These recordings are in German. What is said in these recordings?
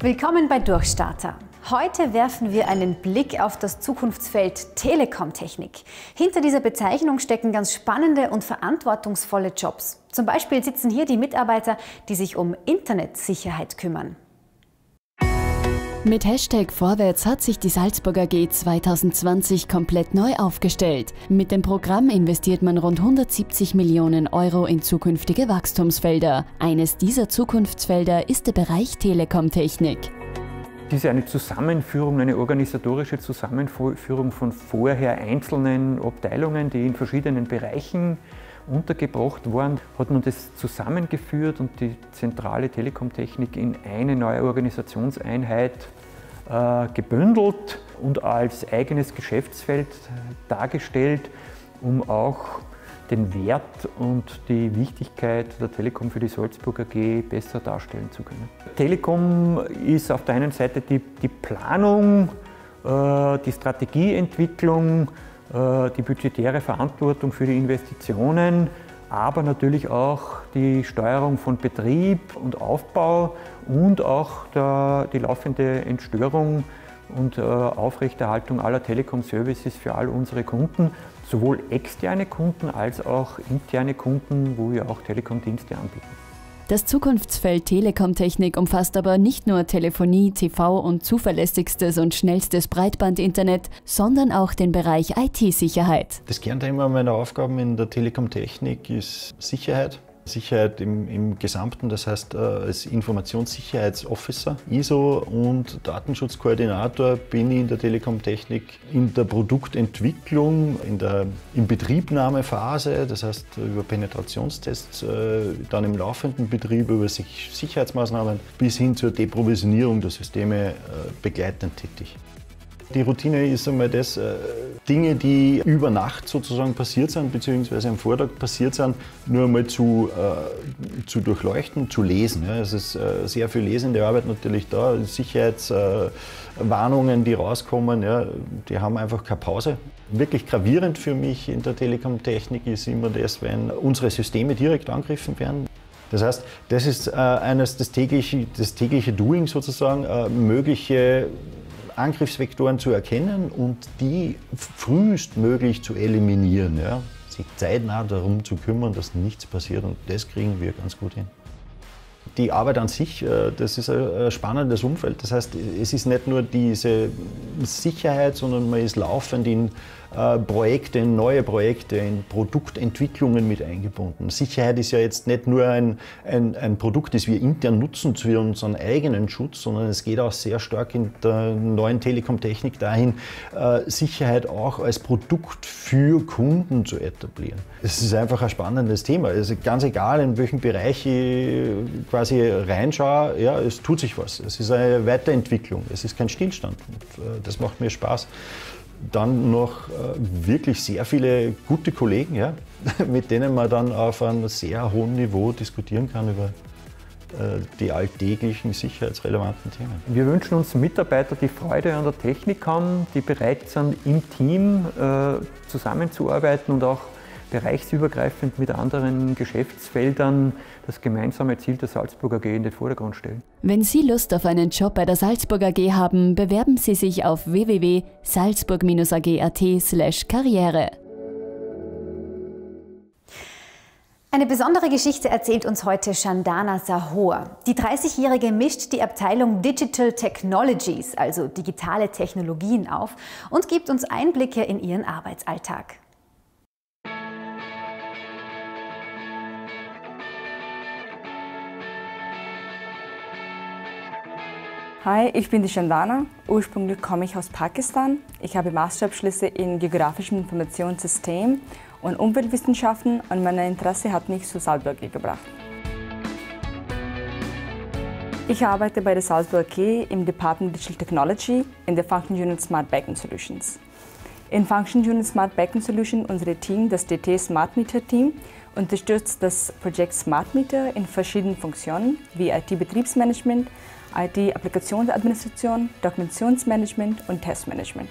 Willkommen bei Durchstarter. Heute werfen wir einen Blick auf das Zukunftsfeld Telekom-Technik. Hinter dieser Bezeichnung stecken ganz spannende und verantwortungsvolle Jobs. Zum Beispiel sitzen hier die Mitarbeiter, die sich um Internetsicherheit kümmern. Mit Hashtag Vorwärts hat sich die Salzburg AG 2020 komplett neu aufgestellt. Mit dem Programm investiert man rund 170 Millionen Euro in zukünftige Wachstumsfelder. Eines dieser Zukunftsfelder ist der Bereich Telekom-Technik. Es ist eine Zusammenführung, eine organisatorische Zusammenführung von vorher einzelnen Abteilungen, die in verschiedenen Bereichen untergebracht waren, hat man das zusammengeführt und die zentrale Telekom-Technik in eine neue Organisationseinheit gebündelt und als eigenes Geschäftsfeld dargestellt, um auch den Wert und die Wichtigkeit der Telekom für die Salzburg AG besser darstellen zu können. Telekom ist auf der einen Seite die Planung, die Strategieentwicklung, die budgetäre Verantwortung für die Investitionen, aber natürlich auch die Steuerung von Betrieb und Aufbau und auch die laufende Entstörung und Aufrechterhaltung aller Telekom-Services für all unsere Kunden, sowohl externe Kunden als auch interne Kunden, wo wir auch Telekom-Dienste anbieten. Das Zukunftsfeld Telekom-Technik umfasst aber nicht nur Telefonie, TV und zuverlässigstes und schnellstes Breitbandinternet, sondern auch den Bereich IT-Sicherheit. Das Kernthema meiner Aufgaben in der Telekom-Technik ist Sicherheit. Sicherheit im Gesamten, das heißt als Informationssicherheitsofficer, ISO und Datenschutzkoordinator bin ich in der Telekom-Technik in der Produktentwicklung, in Betriebnahmephase, das heißt über Penetrationstests, dann im laufenden Betrieb über Sicherheitsmaßnahmen bis hin zur Deprovisionierung der Systeme begleitend tätig. Die Routine ist einmal das, Dinge, die über Nacht sozusagen passiert sind, beziehungsweise am Vortag passiert sind, nur einmal zu durchleuchten, zu lesen. Ja, es ist sehr viel lesende Arbeit natürlich da, Sicherheitswarnungen, die rauskommen, ja, die haben einfach keine Pause. Wirklich gravierend für mich in der Telekom-Technik ist immer das, wenn unsere Systeme direkt angegriffen werden. Das heißt, das ist das tägliche Doing sozusagen, mögliche Angriffsvektoren zu erkennen und die frühestmöglich zu eliminieren. Ja? Sich zeitnah darum zu kümmern, dass nichts passiert, und das kriegen wir ganz gut hin. Die Arbeit an sich, das ist ein spannendes Umfeld. Das heißt, es ist nicht nur diese Sicherheit, sondern man ist laufend in Projekte, in neue Projekte, in Produktentwicklungen mit eingebunden. Sicherheit ist ja jetzt nicht nur ein Produkt, das wir intern nutzen für unseren eigenen Schutz, sondern es geht auch sehr stark in der neuen Telekom-Technik dahin, Sicherheit auch als Produkt für Kunden zu etablieren. Es ist einfach ein spannendes Thema. Also ganz egal, in welchem Bereich ich quasi reinschaue, ja, es tut sich was. Es ist eine Weiterentwicklung, es ist kein Stillstand. Und, das macht mir Spaß. Dann noch wirklich sehr viele gute Kollegen, ja, mit denen man dann auf einem sehr hohen Niveau diskutieren kann über die alltäglichen sicherheitsrelevanten Themen. Wir wünschen uns Mitarbeiter, die Freude an der Technik haben, die bereit sind, im Team zusammenzuarbeiten und auch bereichsübergreifend mit anderen Geschäftsfeldern das gemeinsame Ziel der Salzburg AG in den Vordergrund stellen. Wenn Sie Lust auf einen Job bei der Salzburg AG haben, bewerben Sie sich auf www.salzburg-ag.at/karriere. Eine besondere Geschichte erzählt uns heute Chandana Sahor. Die 30-Jährige mischt die Abteilung Digital Technologies, also digitale Technologien, auf und gibt uns Einblicke in ihren Arbeitsalltag. Hi, ich bin die Chandana. Ursprünglich komme ich aus Pakistan. Ich habe Masterabschlüsse in geografischem Informationssystem und Umweltwissenschaften und mein Interesse hat mich zur Salzburg AG gebracht. Ich arbeite bei der Salzburg AG im Department Digital Technology in der Function Unit Smart Backend Solutions. In Function Unit Smart Backend Solution, unser Team, das DT Smart Meter Team, unterstützt das Projekt Smart Meter in verschiedenen Funktionen wie IT-Betriebsmanagement, IT-Applikationsadministration, Dokumentationsmanagement und Testmanagement.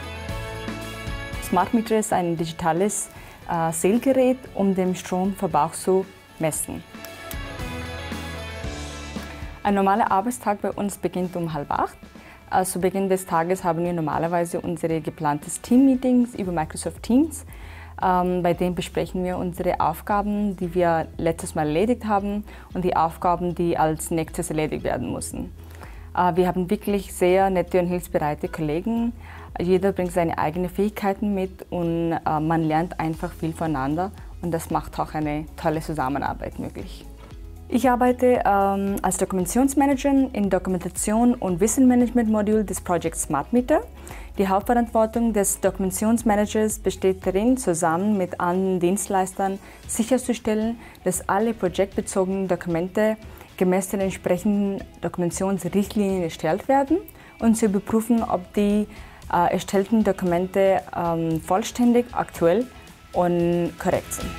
Smart Meter ist ein digitales Zählgerät, um den Stromverbrauch zu messen. Ein normaler Arbeitstag bei uns beginnt um 7:30. Zu Beginn des Tages haben wir normalerweise unsere geplantes Team-Meetings über Microsoft Teams. Bei denen besprechen wir unsere Aufgaben, die wir letztes Mal erledigt haben und die Aufgaben, die als nächstes erledigt werden müssen. Wir haben wirklich sehr nette und hilfsbereite Kollegen. Jeder bringt seine eigenen Fähigkeiten mit und man lernt einfach viel voneinander und das macht auch eine tolle Zusammenarbeit möglich. Ich arbeite als Dokumentationsmanagerin im Dokumentation- und Wissenmanagement-Modul des Projekts Smart Meter. Die Hauptverantwortung des Dokumentationsmanagers besteht darin, zusammen mit anderen Dienstleistern sicherzustellen, dass alle projektbezogenen Dokumente gemäß den entsprechenden Dokumentationsrichtlinien erstellt werden und zu überprüfen, ob die erstellten Dokumente vollständig, aktuell und korrekt sind.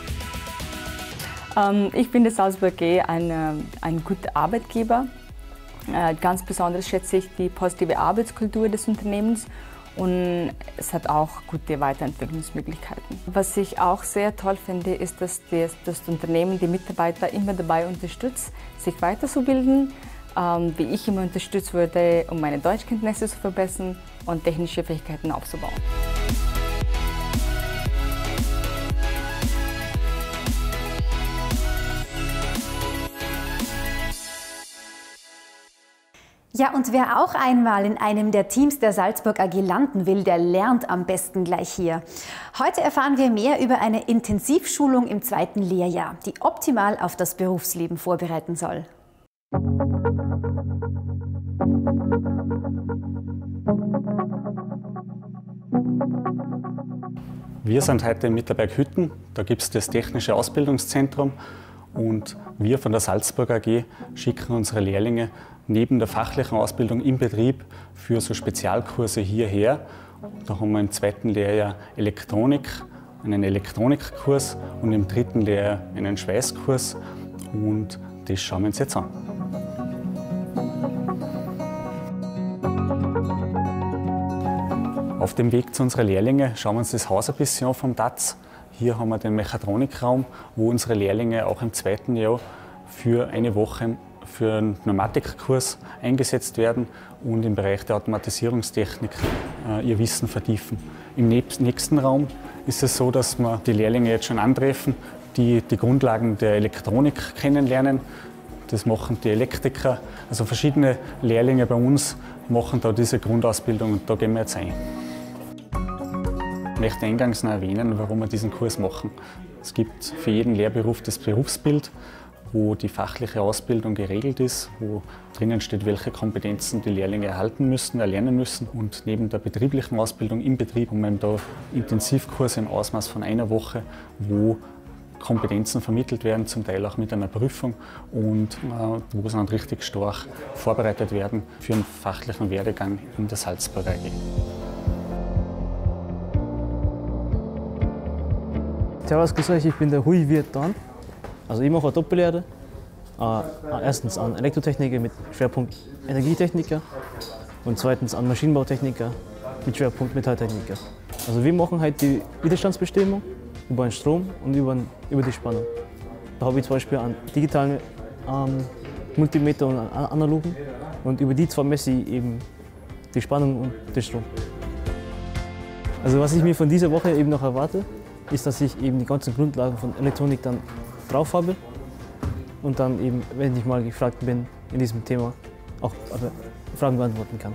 Ich finde Salzburg AG ein guter Arbeitgeber. Ganz besonders schätze ich die positive Arbeitskultur des Unternehmens und es hat auch gute Weiterentwicklungsmöglichkeiten. Was ich auch sehr toll finde, ist, dass das Unternehmen die Mitarbeiter immer dabei unterstützt, sich weiterzubilden, wie ich immer unterstützt wurde, um meine Deutschkenntnisse zu verbessern und technische Fähigkeiten aufzubauen. Ja, und wer auch einmal in einem der Teams der Salzburg AG landen will, der lernt am besten gleich hier. Heute erfahren wir mehr über eine Intensivschulung im 2. Lehrjahr, die optimal auf das Berufsleben vorbereiten soll. Wir sind heute in Mitterberg-Hütten, da gibt es das Technische Ausbildungszentrum und wir von der Salzburg AG schicken unsere Lehrlinge neben der fachlichen Ausbildung im Betrieb für so Spezialkurse hierher. Da haben wir im 2. Lehrjahr Elektronik, einen Elektronikkurs und im 3. Lehrjahr einen Schweißkurs und das schauen wir uns jetzt an. Auf dem Weg zu unseren Lehrlingen schauen wir uns das Haus ein bisschen an vom DAZ. Hier haben wir den Mechatronikraum, wo unsere Lehrlinge auch im 2. Jahr für eine Woche für einen Pneumatikkurs eingesetzt werden und im Bereich der Automatisierungstechnik ihr Wissen vertiefen. Im nächsten Raum ist es so, dass wir die Lehrlinge jetzt schon antreffen, die die Grundlagen der Elektronik kennenlernen. Das machen die Elektriker, also verschiedene Lehrlinge bei uns machen da diese Grundausbildung und da gehen wir jetzt ein. Ich möchte eingangs noch erwähnen, warum wir diesen Kurs machen. Es gibt für jeden Lehrberuf das Berufsbild, wo die fachliche Ausbildung geregelt ist, wo drinnen steht, welche Kompetenzen die Lehrlinge erhalten müssen, erlernen müssen. Und neben der betrieblichen Ausbildung im Betrieb haben wir da Intensivkurse im Ausmaß von einer Woche, wo Kompetenzen vermittelt werden, zum Teil auch mit einer Prüfung und wo sie dann richtig stark vorbereitet werden für einen fachlichen Werdegang in der Salzburg AG. Servus, grüß euch, ich bin der Hui Viet Dan. Also ich mache eine Doppellehre. Erstens an Elektrotechniker mit Schwerpunkt Energietechniker und zweitens an Maschinenbautechniker mit Schwerpunkt Metalltechniker. Also wir machen halt die Widerstandsbestimmung über den Strom und über die Spannung. Da habe ich zum Beispiel einen digitalen Multimeter und einen analogen und über die zwei messe ich eben die Spannung und den Strom. Also was ich mir von dieser Woche eben noch erwarte, ist, dass ich eben die ganzen Grundlagen von Elektronik dann drauf habe und dann eben, wenn ich mal gefragt bin in diesem Thema, auch Fragen beantworten kann.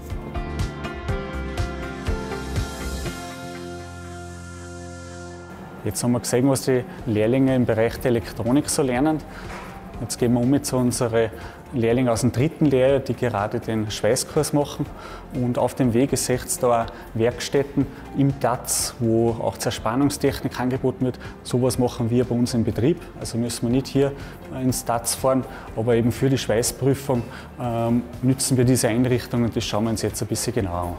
Jetzt haben wir gesehen, was die Lehrlinge im Bereich der Elektronik so lernen. Jetzt gehen wir um zu unseren Lehrlingen aus dem 3. Lehrjahr, die gerade den Schweißkurs machen. Und auf dem Weg seht ihr da auch Werkstätten im DAZ, wo auch Zerspannungstechnik angeboten wird. Sowas machen wir bei uns im Betrieb. Also müssen wir nicht hier ins DAZ fahren, aber eben für die Schweißprüfung nützen wir diese Einrichtung und das schauen wir uns jetzt ein bisschen genauer an.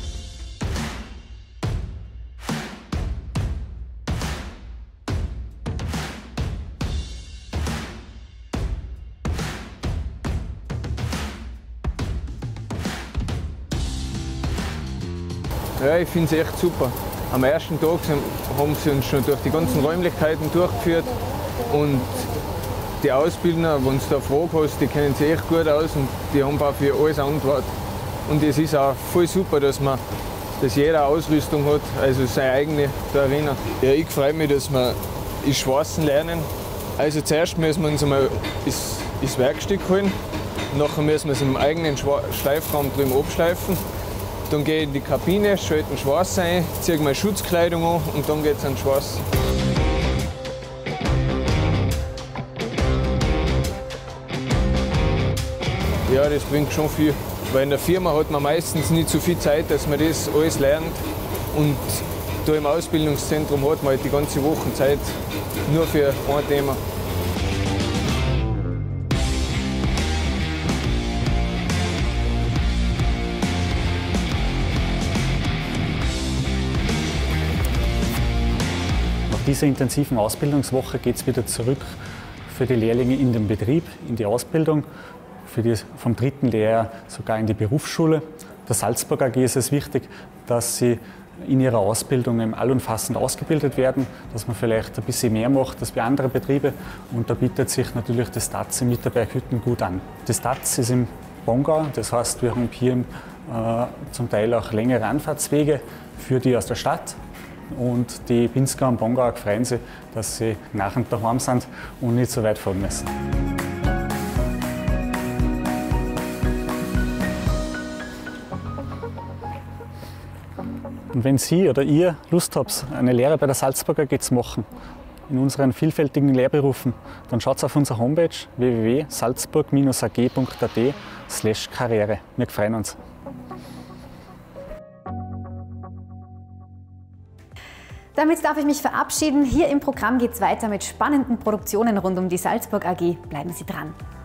Ja, ich finde es echt super. Am ersten Tag haben sie uns schon durch die ganzen Räumlichkeiten durchgeführt und die Ausbildner, wenn du da Fragen hast, die kennen sich echt gut aus und die haben auch für alles Antwort. Und es ist auch voll super, dass jeder Ausrüstung hat, also seine eigene da erinnern. Ja, ich freue mich, dass wir das Schweißen lernen. Also zuerst müssen wir uns einmal das Werkstück holen, nachher müssen wir es im eigenen Schleifraum drüben abschleifen. Dann gehe ich in die Kabine, schalte den Schweiß ein, ziehe meine Schutzkleidung an und dann geht es an den Schweiß. Ja, das bringt schon viel. Weil in der Firma hat man meistens nicht so viel Zeit, dass man das alles lernt. Und da im Ausbildungszentrum hat man halt die ganze Woche Zeit nur für ein Thema. Nach dieser intensiven Ausbildungswoche geht es wieder zurück für die Lehrlinge in den Betrieb, in die Ausbildung. Vom 3. Lehrjahr sogar in die Berufsschule. Der Salzburg AG ist es wichtig, dass sie in ihrer Ausbildung allumfassend ausgebildet werden, dass man vielleicht ein bisschen mehr macht als bei anderen Betrieben. Und da bietet sich natürlich das TAZ in Mitterberghütten gut an. Das TAZ ist im Pongau, das heißt, wir haben hier zum Teil auch längere Anfahrtswege für die aus der Stadt. Und die Pinzgauer und Pongauer freuen sich, dass sie nachher daheim sind und nicht so weit fahren müssen. Und wenn Sie oder ihr Lust habt, eine Lehre bei der Salzburg AG zu machen, in unseren vielfältigen Lehrberufen, dann schaut auf unsere Homepage www.salzburg-ag.at/Karriere. Wir freuen uns. Damit darf ich mich verabschieden. Hier im Programm geht es weiter mit spannenden Produktionen rund um die Salzburg AG. Bleiben Sie dran.